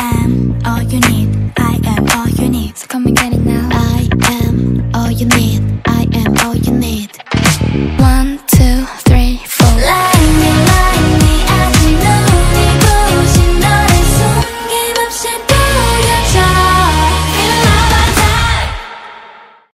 am all you need. I am all you need. So come and